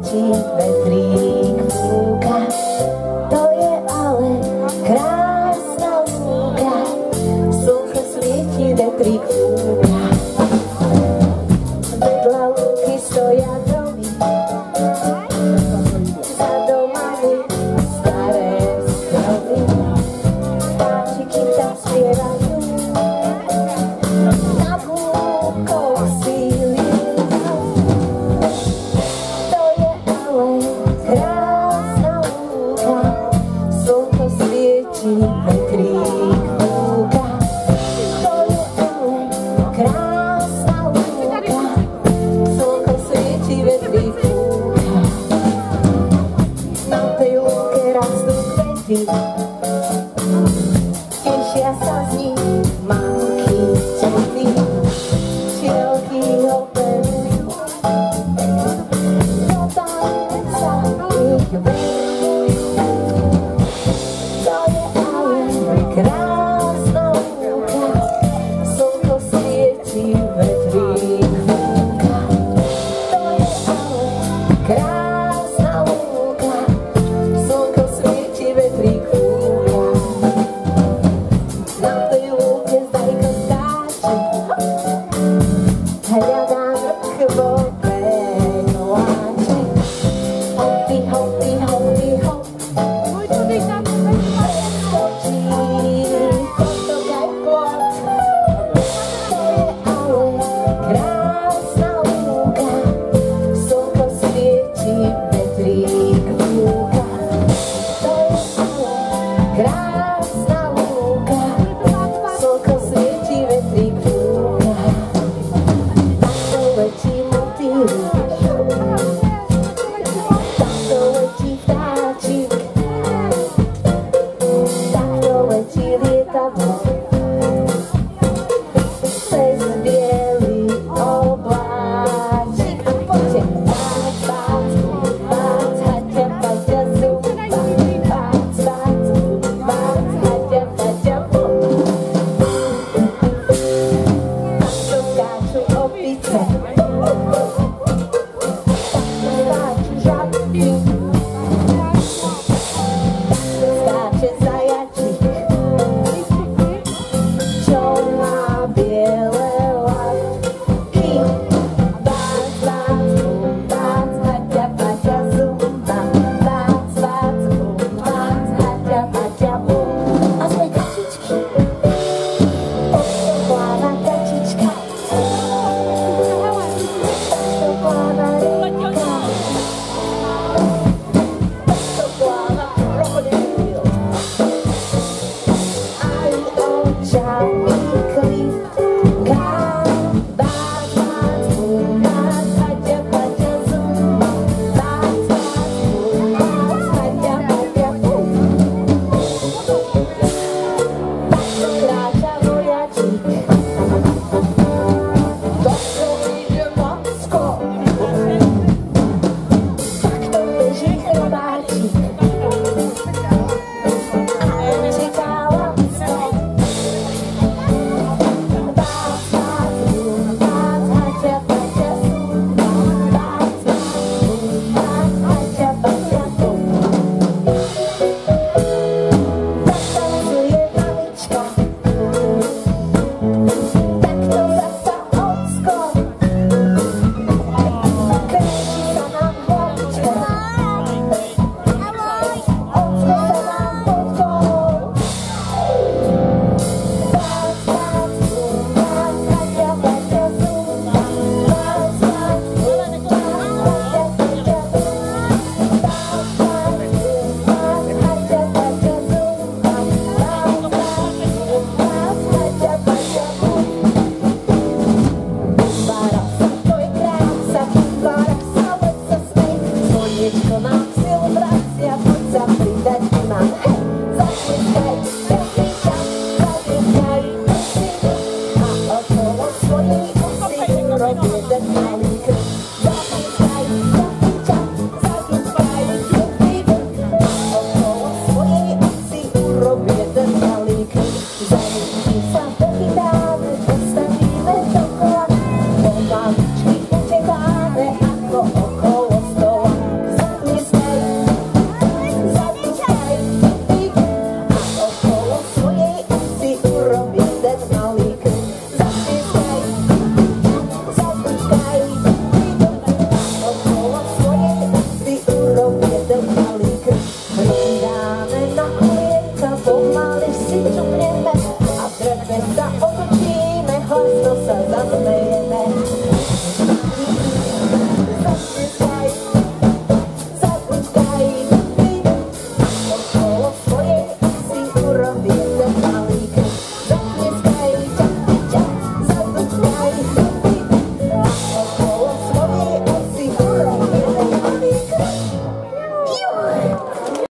svieti, vetrík fúka. To je ale krásna lúka, slnko svieti, vetrík fúka. Vedľa lúky stoja domy, za domami staré stromy. Vtáčiky tam spievajú, nad lúkou síly. To je ale krásna lúka, slnko svieti, vetrík fúka. To je ale krásna lúka, slnko svieti, vetrík fúka. Na tej lúke rastú kvety, tešia sa z nich mamky, tety, včielky operujú, do tanca ich venujú. To je ale krásna lúka, slnko svieti, vetrík fúka. To je ale krásna lúka, slnko svieti, vetrík fúka. Na tej lúke zajko skáče, hľadá chvope koláče. Hopy, hopy, hopy, hop, skočí kotok aj plot. To je ale krásna lúka, slnko svieti, vetrík Vysoký, nechlastil se za smy.